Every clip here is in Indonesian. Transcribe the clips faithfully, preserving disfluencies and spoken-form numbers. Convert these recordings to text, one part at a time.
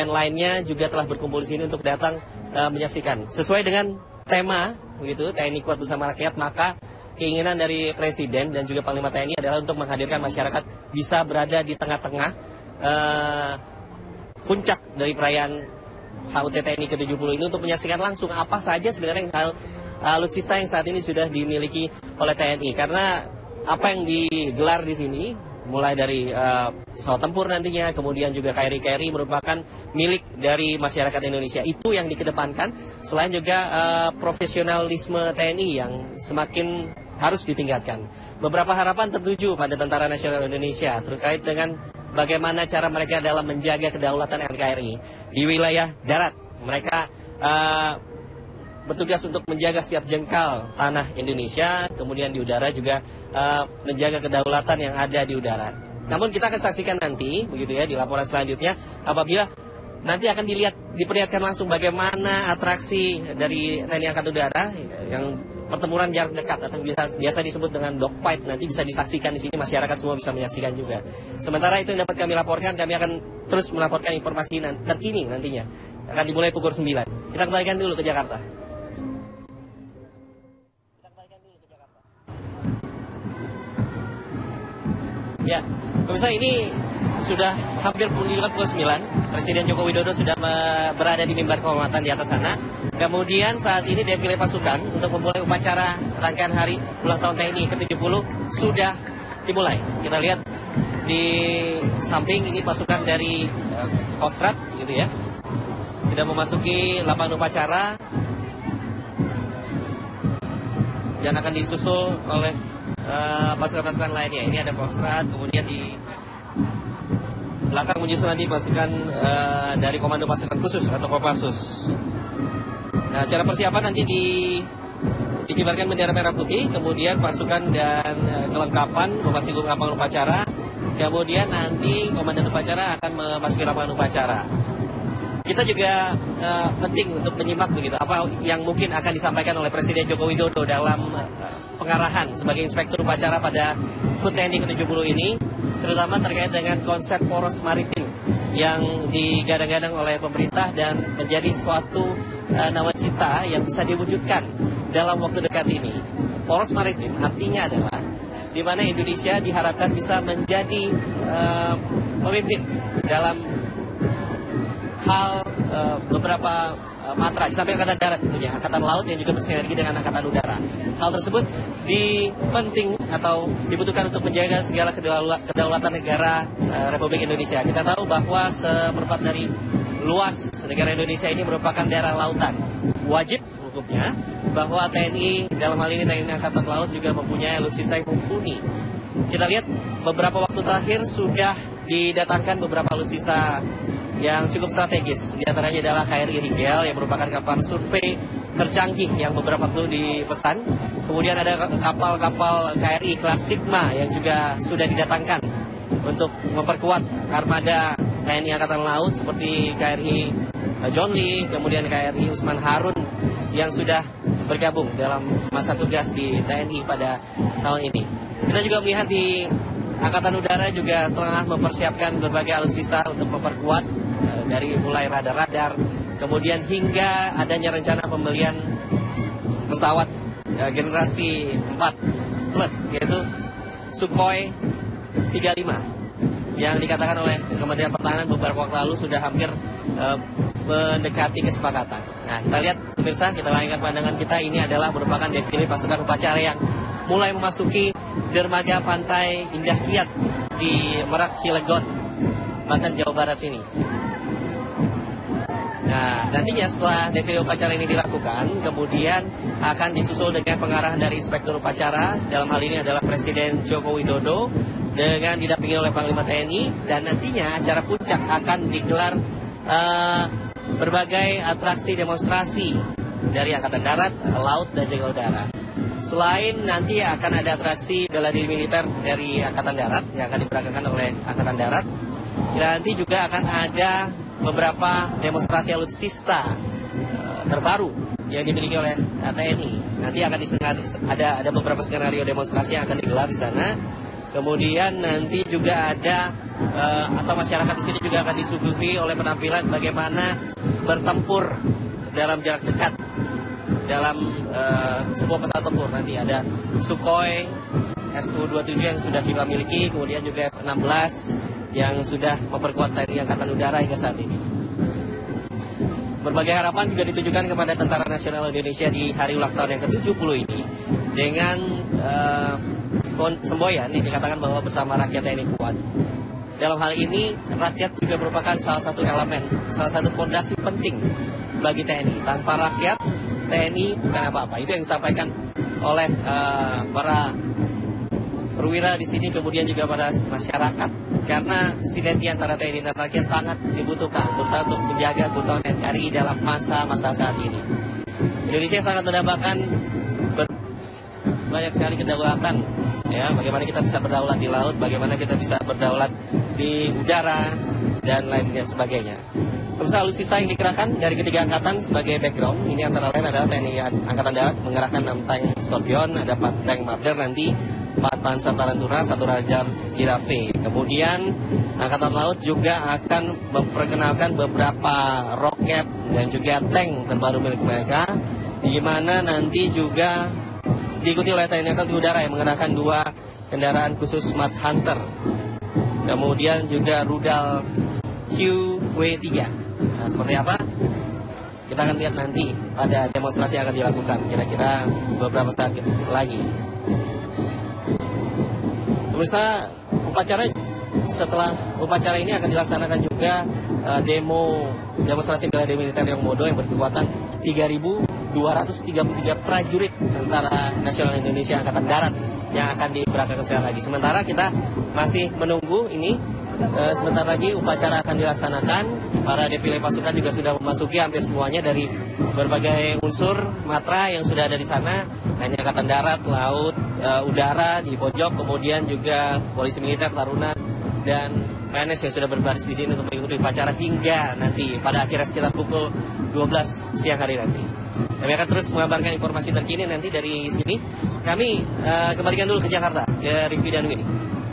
dan lainnya juga telah berkumpul di sini untuk datang uh, menyaksikan. Sesuai dengan tema, begitu, T N I kuat bersama rakyat, maka keinginan dari Presiden dan juga Panglima T N I adalah untuk menghadirkan masyarakat bisa berada di tengah-tengah uh, puncak dari perayaan H U T T N I ke tujuh puluh ini untuk menyaksikan langsung apa saja sebenarnya hal alutsista yang saat ini sudah dimiliki oleh T N I. Karena apa yang digelar di sini, mulai dari uh, pesawat tempur nantinya, kemudian juga K R I-K R I merupakan milik dari masyarakat Indonesia. Itu yang dikedepankan, selain juga uh, profesionalisme T N I yang semakin harus ditingkatkan. Beberapa harapan tertuju pada Tentara Nasional Indonesia terkait dengan bagaimana cara mereka dalam menjaga kedaulatan N K R I di wilayah darat. Mereka uh, bertugas untuk menjaga setiap jengkal tanah Indonesia, kemudian di udara juga uh, menjaga kedaulatan yang ada di udara. Namun kita akan saksikan nanti, begitu ya, di laporan selanjutnya, apabila nanti akan dilihat, diperlihatkan langsung bagaimana atraksi dari T N I Angkatan Udara yang pertempuran jarak dekat atau biasa, biasa disebut dengan dogfight, nanti bisa disaksikan di sini, masyarakat semua bisa menyaksikan juga. Sementara itu yang dapat kami laporkan, kami akan terus melaporkan informasi terkini nantinya. Akan dimulai pukul sembilan. Kita kembalikan dulu ke Jakarta. Ya, pemirsa, ini sudah hampir menunjukkan pukul sembilan. Presiden Joko Widodo sudah berada di mimbar kehormatan di atas sana. Kemudian saat ini defile pasukan untuk memulai upacara rangkaian hari ulang tahun T N I ke tujuh puluh sudah dimulai. Kita lihat di samping ini pasukan dari uh, Kostrad, gitu ya, sudah memasuki lapangan upacara dan akan disusul oleh Uh, pasukan-pasukan lainnya. Ini ada Kostrad, kemudian di belakang menyusul nanti pasukan uh, dari Komando Pasukan Khusus atau Kopassus. Nah, cara persiapan nanti di dikibarkan bendera merah putih, kemudian pasukan dan uh, kelengkapan memasuki lapangan upacara, kemudian nanti komandan upacara akan memasuki lapangan upacara. Kita juga uh, penting untuk menyimak begitu apa yang mungkin akan disampaikan oleh Presiden Joko Widodo dalam uh, pengarahan sebagai inspektur upacara pada H U T T N I ke tujuh puluh ini, terutama terkait dengan konsep poros maritim yang digadang-gadang oleh pemerintah dan menjadi suatu uh, nawacita yang bisa diwujudkan dalam waktu dekat ini. Poros maritim artinya adalah di mana Indonesia diharapkan bisa menjadi uh, pemimpin dalam hal uh, beberapa uh, matra, di samping Angkatan Darat tentunya, Angkatan Laut yang juga bersinergi dengan Angkatan Udara. Hal tersebut dipenting atau dibutuhkan untuk menjaga segala kedaulatan negara uh, Republik Indonesia. Kita tahu bahwa seperempat dari luas negara Indonesia ini merupakan daerah lautan. Wajib hukumnya bahwa T N I, dalam hal ini T N I Angkatan Laut, juga mempunyai alutsista yang mumpuni. Kita lihat beberapa waktu terakhir sudah didatangkan beberapa alutsista yang cukup strategis. Di antaranya adalah K R I Rigel yang merupakan kapal survei tercanggih yang beberapa waktu dipesan. Kemudian ada kapal-kapal K R I kelas Sigma yang juga sudah didatangkan untuk memperkuat armada T N I Angkatan Laut, seperti K R I John Lee, kemudian K R I Usman Harun yang sudah bergabung dalam masa tugas di T N I pada tahun ini. Kita juga melihat di Angkatan Udara juga tengah mempersiapkan berbagai alutsista untuk memperkuat, dari mulai radar-radar, kemudian hingga adanya rencana pembelian pesawat ya, generasi empat plus, yaitu Sukhoi tiga puluh lima yang dikatakan oleh Kementerian Pertahanan beberapa waktu lalu sudah hampir uh, mendekati kesepakatan. Nah, kita lihat pemirsa, kita layangkan pandangan kita, ini adalah merupakan defile pasukan upacara yang mulai memasuki dermaga pantai Indah Kiat di Merak, Cilegon, Banten, Jawa Barat ini. Nah, nantinya setelah defile upacara ini dilakukan, kemudian akan disusul dengan pengarahan dari inspektur upacara, dalam hal ini adalah Presiden Joko Widodo, dengan didampingi oleh Panglima T N I, dan nantinya acara puncak akan digelar uh, berbagai atraksi demonstrasi dari Angkatan Darat, Laut, dan juga Udara. Selain nanti akan ada atraksi bela diri militer dari Angkatan Darat yang akan diperagakan oleh Angkatan Darat, dan nanti juga akan ada beberapa demonstrasi alutsista uh, terbaru yang dimiliki oleh uh, T N I. Nanti akan disengar, ada ada beberapa skenario demonstrasi yang akan digelar di sana. Kemudian nanti juga ada uh, atau masyarakat di sini juga akan disuguhi oleh penampilan bagaimana bertempur dalam jarak dekat dalam uh, sebuah pesawat tempur. Nanti ada Sukhoi S U dua puluh tujuh yang sudah kita miliki, kemudian juga F enam belas yang sudah memperkuat T N I Angkatan Udara hingga saat ini. Berbagai harapan juga ditujukan kepada Tentara Nasional Indonesia di hari ulang tahun yang ke tujuh puluh ini dengan uh, semboyan yang dikatakan bahwa bersama rakyat T N I kuat. Dalam hal ini rakyat juga merupakan salah satu elemen, salah satu fondasi penting bagi T N I. Tanpa rakyat, T N I bukan apa-apa. Itu yang disampaikan oleh uh, para perwira di sini, kemudian juga pada masyarakat. Karena sinergi antara T N I dan rakyat sangat dibutuhkan, terutama untuk menjaga keutuhan N K R I dalam masa-masa saat ini. Indonesia sangat mendambakan ber- banyak sekali kedaulatan, ya, bagaimana kita bisa berdaulat di laut, bagaimana kita bisa berdaulat di udara, dan lain sebagainya. Pemirsa, alutsista yang dikerahkan dari ketiga angkatan sebagai background, ini antara lain adalah T N I Angkatan Darat mengerahkan enam tank Scorpion, ada empat tank Marder nanti, empat Panzer Tarantula, satu radar Giraffe. Kemudian Angkatan Laut juga akan memperkenalkan beberapa roket dan juga tank terbaru milik mereka, di mana nanti juga diikuti oleh T N I Angkatan Udara yang mengerahkan dua kendaraan khusus Smart Hunter. Kemudian juga rudal Q W tiga. Nah, seperti apa? Kita akan lihat nanti pada demonstrasi yang akan dilakukan kira-kira beberapa saat lagi. Pemirsa, upacara setelah upacara ini akan dilaksanakan juga uh, demo demonstrasi bela diri militer yang Modo yang berkekuatan tiga ribu dua ratus tiga puluh tiga prajurit Tentara Nasional Indonesia Angkatan Darat yang akan diberangkatkan sekali lagi. Sementara kita masih menunggu ini, uh, sebentar lagi upacara akan dilaksanakan. Para defile pasukan juga sudah memasuki hampir semuanya dari berbagai unsur matra yang sudah ada di sana. T N I Angkatan Darat, Laut, uh, Udara di pojok, kemudian juga Polisi Militer, Taruna, dan P N S yang sudah berbaris di sini untuk mengikuti upacara hingga nanti pada akhirnya sekitar pukul dua belas siang hari nanti. Kami akan terus mengabarkan informasi terkini nanti dari sini. Kami uh, kembalikan dulu ke Jakarta, ke Riffi dan Winnie.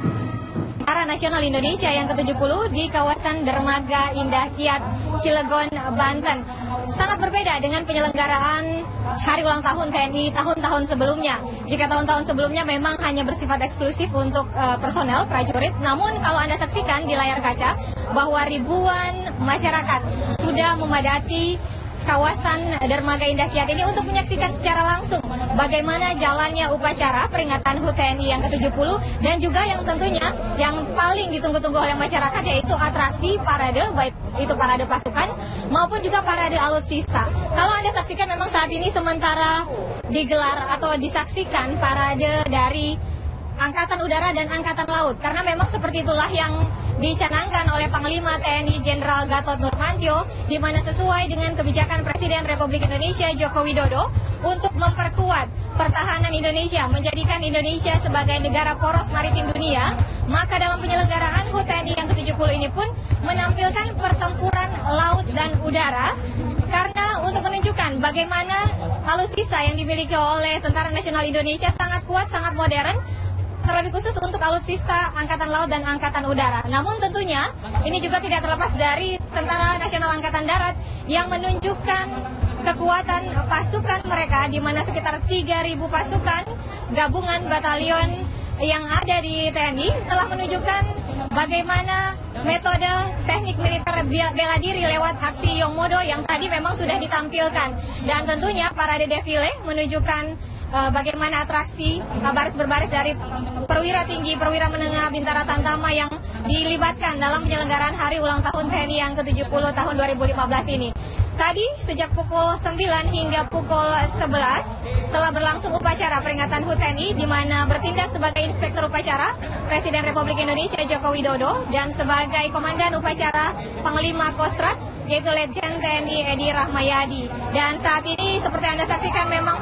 Tentara Nasional Indonesia yang ke tujuh puluh di kawasan Dermaga Indah Kiat, Cilegon, Banten. Sangat berbeda dengan penyelenggaraan hari ulang tahun T N I tahun-tahun sebelumnya. Jika tahun-tahun sebelumnya memang hanya bersifat eksklusif untuk uh, personel, prajurit, namun kalau Anda saksikan di layar kaca bahwa ribuan masyarakat sudah memadati kawasan Dermaga Indah Kiat ini untuk menyaksikan secara langsung bagaimana jalannya upacara peringatan H U T T N I yang ke tujuh puluh, dan juga yang tentunya yang paling ditunggu-tunggu oleh masyarakat yaitu atraksi parade, baik itu parade pasukan maupun juga parade alutsista. Kalau Anda saksikan memang saat ini sementara digelar atau disaksikan parade dari Angkatan Udara dan Angkatan Laut, karena memang seperti itulah yang dicanangkan oleh Panglima T N I Jenderal Gatot Nurmantio, di mana sesuai dengan kebijakan Presiden Republik Indonesia Joko Widodo untuk memperkuat pertahanan Indonesia, menjadikan Indonesia sebagai negara poros maritim dunia, maka dalam penyelenggaraan H U T T N I yang ke tujuh puluh ini pun menampilkan pertempuran laut dan udara, karena untuk menunjukkan bagaimana alutsista yang dimiliki oleh Tentara Nasional Indonesia sangat kuat, sangat modern, terlebih khusus untuk alutsista Angkatan Laut dan Angkatan Udara. Namun tentunya ini juga tidak terlepas dari Tentara Nasional Angkatan Darat yang menunjukkan kekuatan pasukan mereka, di mana sekitar tiga ribu pasukan gabungan batalion yang ada di T N I telah menunjukkan bagaimana metode teknik militer bela diri lewat aksi Yongmodo yang tadi memang sudah ditampilkan. Dan tentunya parade defile menunjukkan Uh, bagaimana atraksi uh, baris berbaris dari perwira tinggi, perwira menengah, bintara tamtama yang dilibatkan dalam penyelenggaraan hari ulang tahun T N I yang ke tujuh puluh tahun dua ribu lima belas ini. Tadi sejak pukul sembilan hingga pukul sebelas telah berlangsung upacara peringatan H U T T N I, di mana bertindak sebagai inspektur upacara Presiden Republik Indonesia Joko Widodo dan sebagai komandan upacara Panglima Kostrat yaitu Letjen T N I Edi Rahmayadi. Dan saat ini seperti Anda saksikan memang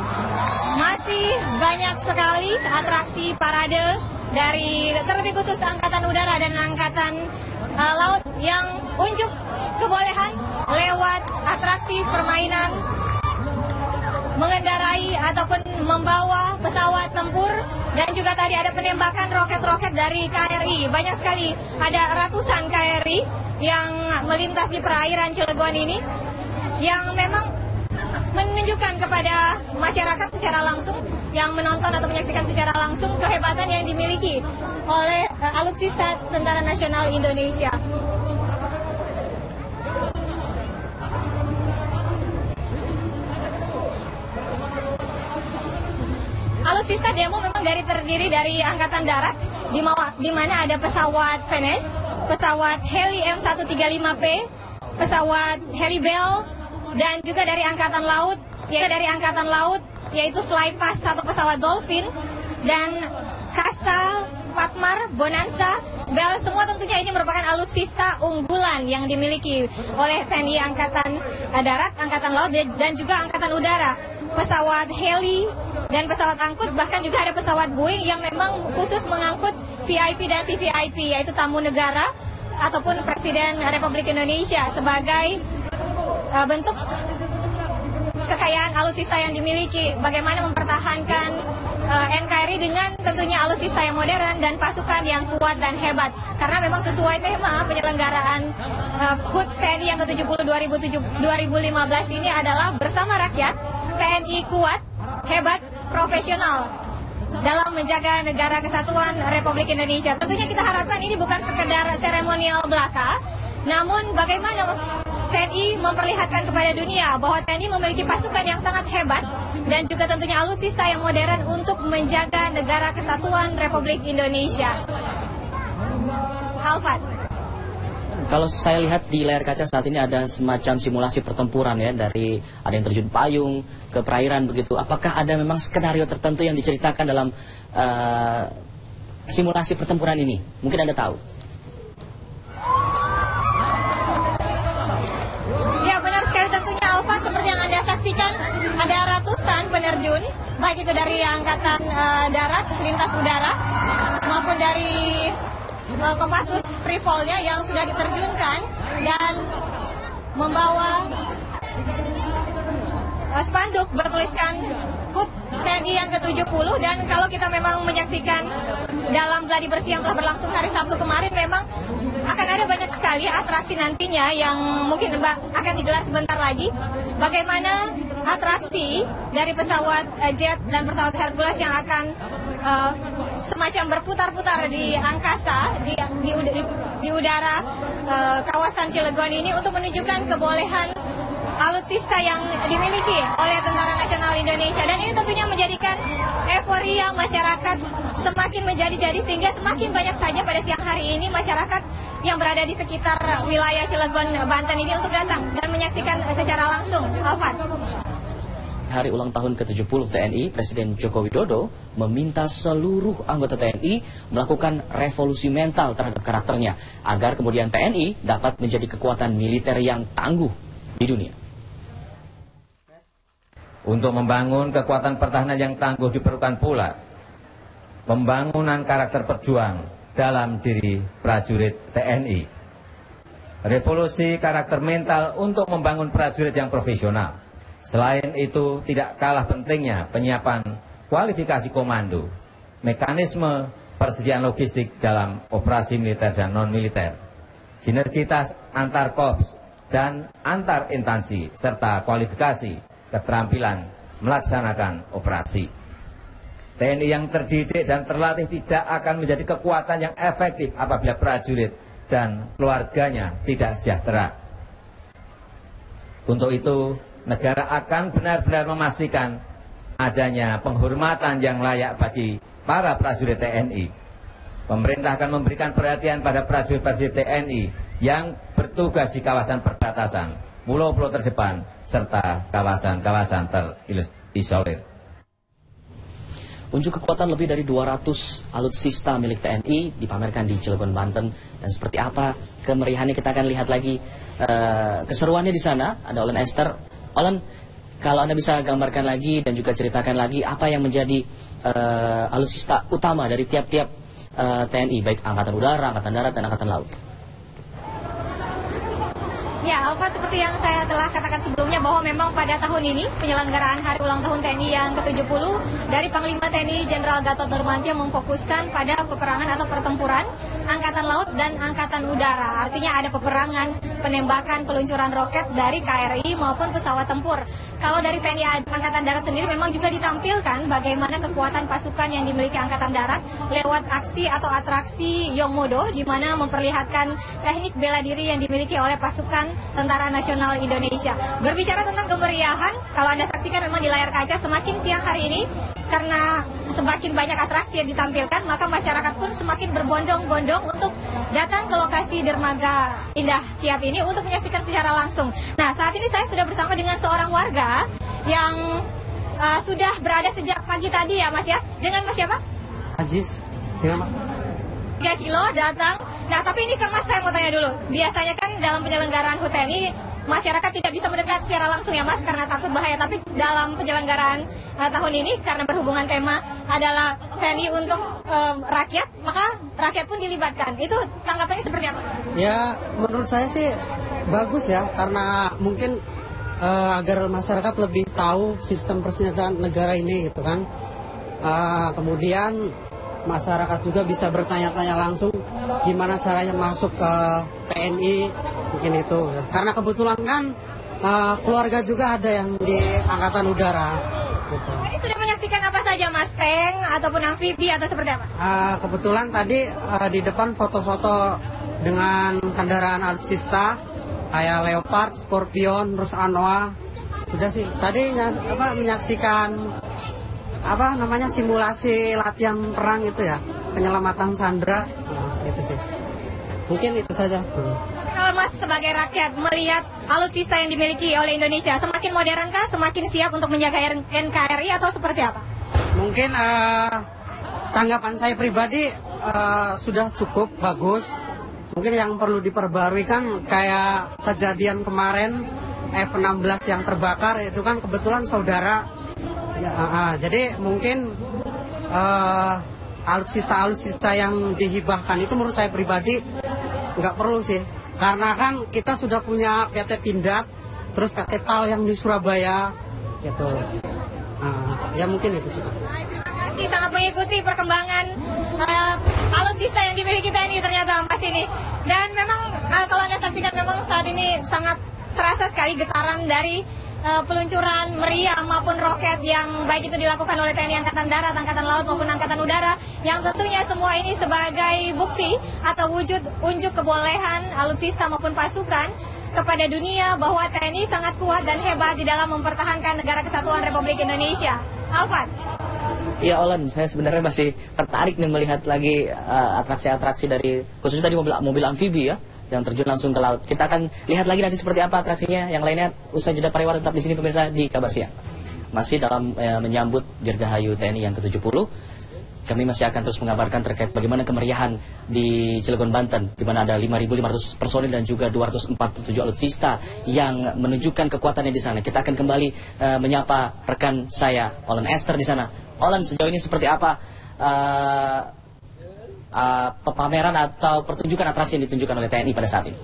masih banyak sekali atraksi parade dari terlebih khusus Angkatan Udara dan Angkatan uh, Laut yang unjuk kebolehan lewat atraksi permainan mengendarai ataupun membawa pesawat tempur, dan juga tadi ada penembakan roket-roket dari K R I. Banyak sekali, ada ratusan K R I yang melintas di perairan Cilegon ini, yang memang menunjukkan kepada masyarakat secara langsung yang menonton atau menyaksikan secara langsung kehebatan yang dimiliki oleh uh, alutsista Tentara Nasional Indonesia. Alutsista demo memang dari terdiri dari Angkatan Darat, di, di mana ada pesawat Venus, pesawat Heli M seratus tiga puluh lima P, pesawat Heli Bell, dan juga dari Angkatan Laut, yaitu dari Angkatan Laut, yaitu Flypass satu pesawat Dolphin, dan Kasa, Patmar, Bonanza, Bell. Semua tentunya ini merupakan alutsista unggulan yang dimiliki oleh T N I Angkatan Darat, Angkatan Laut, dan juga Angkatan Udara. Pesawat heli dan pesawat angkut, bahkan juga ada pesawat Boeing yang memang khusus mengangkut V I P dan V V I P, yaitu tamu negara ataupun Presiden Republik Indonesia, sebagai uh, bentuk kekayaan alutsista yang dimiliki, bagaimana mempertahankan uh, N K R I dengan tentunya alutsista yang modern dan pasukan yang kuat dan hebat. Karena memang sesuai tema penyelenggaraan uh, H U T T N I yang ke tujuh puluh dua ribu lima belas ini adalah bersama rakyat, T N I kuat, hebat, profesional dalam menjaga negara kesatuan Republik Indonesia. Tentunya kita harapkan ini bukan sekedar seremonial belaka, namun bagaimana T N I memperlihatkan kepada dunia bahwa T N I memiliki pasukan yang sangat hebat dan juga tentunya alutsista yang modern untuk menjaga negara kesatuan Republik Indonesia. Alfat. Kalau saya lihat di layar kaca saat ini ada semacam simulasi pertempuran ya, dari ada yang terjun payung ke perairan begitu. Apakah ada memang skenario tertentu yang diceritakan dalam uh, simulasi pertempuran ini? Mungkin Anda tahu. Ya, benar sekali tentunya Alfat, seperti yang Anda saksikan ada ratusan penerjun, baik itu dari Angkatan uh, Darat, lintas udara, maupun dari Kopassus Free Fall-nya yang sudah diterjunkan dan membawa uh, spanduk bertuliskan H U T T N I yang ke tujuh puluh. Dan kalau kita memang menyaksikan dalam gladi bersih yang telah berlangsung hari Sabtu kemarin, memang akan ada banyak sekali atraksi nantinya yang mungkin akan digelar sebentar lagi. Bagaimana atraksi dari pesawat uh, jet dan pesawat Hercules yang akan uh, semacam berputar-putar di angkasa, di, di, di, di udara uh, kawasan Cilegon ini, untuk menunjukkan kebolehan alutsista yang dimiliki oleh Tentara Nasional Indonesia. Dan ini tentunya menjadikan euforia masyarakat semakin menjadi-jadi, sehingga semakin banyak saja pada siang hari ini masyarakat yang berada di sekitar wilayah Cilegon, Banten ini untuk datang dan menyaksikan secara langsung. Alfat. Hari ulang tahun ke tujuh puluh T N I, Presiden Joko Widodo meminta seluruh anggota T N I melakukan revolusi mental terhadap karakternya, agar kemudian T N I dapat menjadi kekuatan militer yang tangguh di dunia. Untuk membangun kekuatan pertahanan yang tangguh diperlukan pula pembangunan karakter perjuang dalam diri prajurit T N I. Revolusi karakter mental untuk membangun prajurit yang profesional. Selain itu, tidak kalah pentingnya penyiapan kualifikasi komando, mekanisme persediaan logistik dalam operasi militer dan non-militer, sinergitas antar korps dan antar instansi, serta kualifikasi keterampilan melaksanakan operasi. T N I yang terdidik dan terlatih tidak akan menjadi kekuatan yang efektif apabila prajurit dan keluarganya tidak sejahtera. Untuk itu, negara akan benar-benar memastikan adanya penghormatan yang layak bagi para prajurit T N I. Pemerintah akan memberikan perhatian pada prajurit-prajurit T N I yang bertugas di kawasan perbatasan, pulau-pulau terdepan, serta kawasan-kawasan terisolir. Unjuk kekuatan lebih dari dua ratus alutsista milik T N I dipamerkan di Cilegon, Banten. Dan seperti apa kemeriahannya, kita akan lihat lagi uh, keseruannya di sana. Ada Olen Esther. Olen, kalau Anda bisa gambarkan lagi dan juga ceritakan lagi apa yang menjadi uh, alutsista utama dari tiap-tiap uh, T N I, baik Angkatan Udara, Angkatan Darat, dan Angkatan Laut. Ya, Alfa, seperti yang saya telah katakan sebelumnya, sebelumnya bahwa memang pada tahun ini penyelenggaraan Hari Ulang Tahun T N I yang ke tujuh puluh dari Panglima T N I Jenderal Gatot Nurmantio memfokuskan pada peperangan atau pertempuran Angkatan Laut dan Angkatan Udara. Artinya ada peperangan, penembakan, peluncuran roket dari K R I maupun pesawat tempur. Kalau dari T N I Angkatan Darat sendiri memang juga ditampilkan bagaimana kekuatan pasukan yang dimiliki Angkatan Darat lewat aksi atau atraksi Yongmodo, di mana memperlihatkan teknik bela diri yang dimiliki oleh pasukan Tentara Nasional Indonesia. Berbicara tentang kemeriahan, kalau Anda saksikan memang di layar kaca semakin siang hari ini, karena semakin banyak atraksi yang ditampilkan, maka masyarakat pun semakin berbondong-bondong untuk datang ke lokasi dermaga Indah Kiat ini untuk menyaksikan secara langsung. Nah, saat ini saya sudah bersama dengan seorang warga yang uh, sudah berada sejak pagi tadi ya Mas ya. Dengan Mas siapa? Ajis. Ya Mas. tiga kilo datang. Nah, tapi ini kan Mas, saya mau tanya dulu. Biasanya kan dalam penyelenggaraan H U T N I masyarakat tidak bisa mendekat secara langsung ya Mas, karena takut bahaya. Tapi dalam penyelenggaraan uh, tahun ini karena berhubungan tema adalah T N I untuk um, rakyat, maka rakyat pun dilibatkan. Itu tanggapannya seperti apa? Ya, menurut saya sih bagus ya, karena mungkin uh, agar masyarakat lebih tahu sistem persenjataan negara ini gitu kan. Uh, kemudian masyarakat juga bisa bertanya-tanya langsung gimana caranya masuk ke T N I, mungkin itu. Karena kebetulan kan uh, keluarga juga ada yang di Angkatan Udara. Gitu. Tadi sudah menyaksikan apa saja Mas, tank ataupun amfibi atau seperti apa? Uh, kebetulan tadi uh, di depan foto-foto dengan kendaraan alutsista kayak Leopard, Scorpion, terus Anoa. Sudah sih. Tadi apa menyaksikan apa namanya simulasi latihan perang itu ya, penyelamatan sandera, nah, gitu sih. Mungkin itu saja. Hmm. Kalau Mas sebagai rakyat melihat alutsista yang dimiliki oleh Indonesia, semakin modern kah, semakin siap untuk menjaga N K R I atau seperti apa? Mungkin uh, tanggapan saya pribadi uh, sudah cukup bagus. Mungkin yang perlu diperbarui kan kayak kejadian kemarin F enam belas yang terbakar itu kan kebetulan saudara. Ya, uh, uh, jadi mungkin uh, alutsista-alutsista yang dihibahkan itu menurut saya pribadi nggak perlu sih, karena kan kita sudah punya P T Pindad, terus P T Pal yang di Surabaya, gitu. Uh, ya mungkin itu cukup. Terima kasih, sangat mengikuti perkembangan uh, alutsista yang dimiliki T N I ternyata Mas ini. Dan memang uh, kalau Anda saksikan memang saat ini sangat terasa sekali getaran dari Uh, peluncuran meriam maupun roket yang baik itu dilakukan oleh T N I Angkatan Darat, Angkatan Laut maupun Angkatan Udara, yang tentunya semua ini sebagai bukti atau wujud unjuk kebolehan alutsista maupun pasukan kepada dunia bahwa T N I sangat kuat dan hebat di dalam mempertahankan negara kesatuan Republik Indonesia. Alfat. Ya Olan, saya sebenarnya masih tertarik nih melihat lagi uh, atraksi-atraksi dari khususnya tadi mobil mobil amfibi ya, yang terjun langsung ke laut. Kita akan lihat lagi nanti seperti apa atraksinya. Yang lainnya usai jeda pariwara, tetap di sini pemirsa di Kabar Siang. Masih dalam e, menyambut Dirgahayu T N I yang ke tujuh puluh. Kami masih akan terus mengabarkan terkait bagaimana kemeriahan di Cilegon, Banten, di mana ada lima ribu lima ratus personil dan juga dua ratus empat puluh tujuh alutsista yang menunjukkan kekuatannya di sana. Kita akan kembali e, menyapa rekan saya Olan Esther di sana. Olan, sejauh ini seperti apa e, Uh, pameran atau pertunjukan atraksi yang ditunjukkan oleh T N I pada saat ini?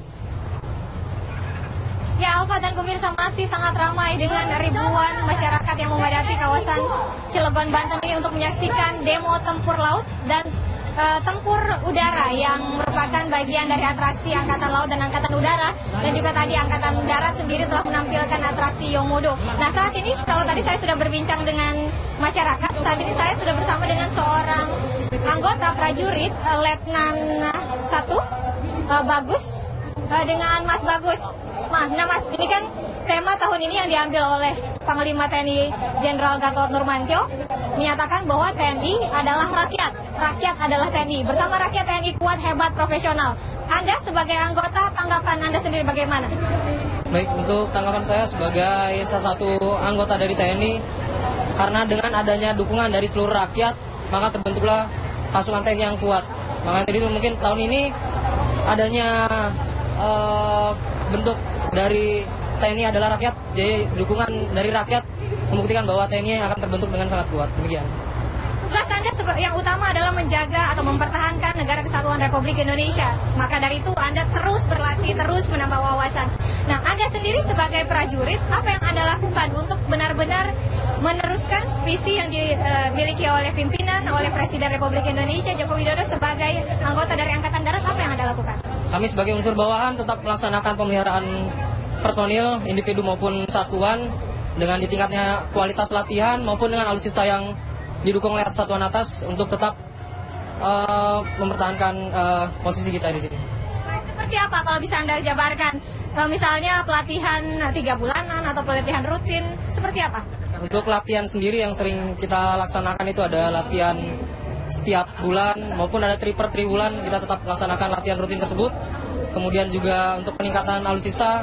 Ya, Alfa dan pemirsa, masih sangat ramai dengan ribuan masyarakat yang memadati kawasan Cilegon, Banten ini untuk menyaksikan demo tempur laut dan uh, tempur udara yang merupakan bagian dari atraksi Angkatan Laut dan Angkatan Udara, dan juga tadi Angkatan Darat sendiri telah menampilkan atraksi Yongmodo. Nah, saat ini kalau tadi saya sudah berbincang dengan masyarakat, saat ini saya sudah bersama dengan seorang anggota prajurit, uh, Letnan satu uh, Bagus, uh, dengan Mas Bagus. Nah, nah Mas, ini kan tema tahun ini yang diambil oleh Panglima T N I Jenderal Gatot Nurmantio, menyatakan bahwa T N I adalah rakyat, rakyat adalah T N I. Bersama rakyat T N I kuat, hebat, profesional. Anda sebagai anggota, tanggapan Anda sendiri bagaimana? Baik, untuk tanggapan saya sebagai salah satu anggota dari T N I, karena dengan adanya dukungan dari seluruh rakyat, maka terbentuklah pasukan T N I yang kuat. Maka jadi mungkin tahun ini adanya uh, bentuk dari T N I adalah rakyat, jadi dukungan dari rakyat membuktikan bahwa T N I akan terbentuk dengan sangat kuat. Demikian. Tugas Anda yang utama adalah menjaga atau mempertahankan negara kesatuan Republik Indonesia. Maka dari itu Anda terus berlatih, terus menambah wawasan. Nah, Anda sendiri sebagai prajurit, apa yang Anda lakukan untuk benar-benar meneruskan visi yang dimiliki oleh pimpinan, oleh Presiden Republik Indonesia Joko Widodo sebagai anggota dari Angkatan Darat? Apa yang Anda lakukan? Kami sebagai unsur bawahan tetap melaksanakan pemeliharaan personil, individu maupun satuan dengan ditingkatnya kualitas latihan maupun dengan alutsista yang didukung oleh satuan atas untuk tetap uh, mempertahankan uh, posisi kita di sini. Seperti apa kalau bisa Anda jabarkan? Uh, misalnya pelatihan tiga bulanan atau pelatihan rutin, seperti apa? Untuk latihan sendiri yang sering kita laksanakan itu ada latihan setiap bulan maupun ada tri per triwulan, kita tetap laksanakan latihan rutin tersebut. Kemudian juga untuk peningkatan alutsista,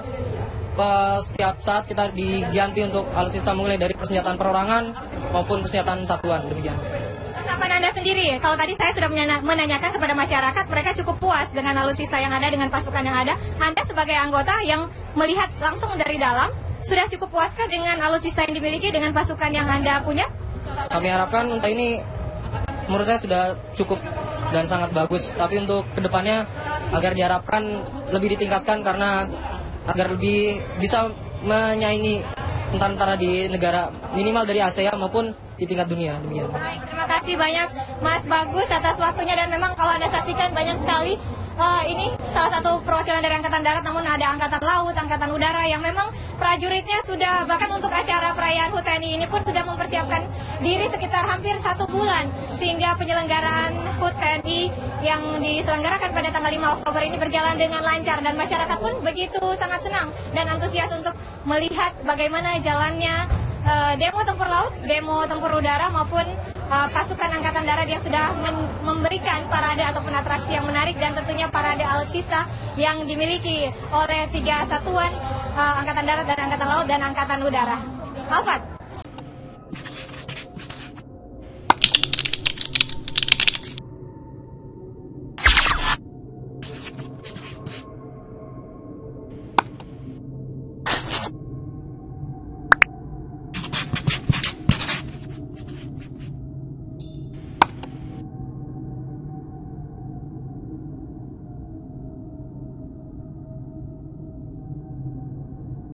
setiap saat kita diganti untuk alutsista mulai dari persenjataan perorangan maupun persenjataan satuan, demikian. Tanggapan Anda sendiri, kalau tadi saya sudah menanyakan kepada masyarakat, mereka cukup puas dengan alutsista yang ada, dengan pasukan yang ada. Anda sebagai anggota yang melihat langsung dari dalam, sudah cukup puaskah dengan alutsista yang dimiliki, dengan pasukan yang Anda punya? Kami harapkan untuk ini, menurut saya sudah cukup dan sangat bagus. Tapi untuk kedepannya agar diharapkan lebih ditingkatkan karena agar lebih bisa menyaingi tentara-tentara di negara minimal dari ASEAN maupun di tingkat dunia. Demikian. Baik, terima kasih banyak Mas Bagus atas waktunya, dan memang kalau Anda saksikan banyak sekali uh, ini salah satu perwakilan dari Angkatan Darat, namun ada Angkatan Laut, Angkatan Udara yang memang prajuritnya sudah, bahkan untuk acara perayaan H U T N I ini pun sudah mempersiapkan diri sekitar hampir satu bulan, sehingga penyelenggaraan H U T N I yang diselenggarakan pada tanggal lima Oktober ini berjalan dengan lancar, dan masyarakat pun begitu sangat senang dan antusias untuk melihat bagaimana jalannya uh, demo tempur laut, demo tempur udara maupun uh, pasukan Angkatan Darat yang sudah memberikan parade ataupun atraksi yang menarik, dan tentunya parade alutsista yang dimiliki oleh tiga satuan uh, Angkatan Darat dan Angkatan Laut dan Angkatan Udara. Alfat. You